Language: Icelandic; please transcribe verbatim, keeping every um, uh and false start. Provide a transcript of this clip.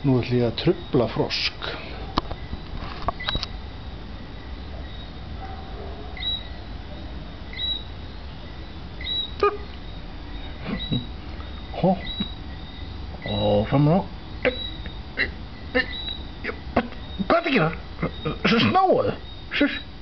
Nú ætlum ég að trufla frosk. Hó. Og fram á. Hvað er það að gera? Svo snáðu.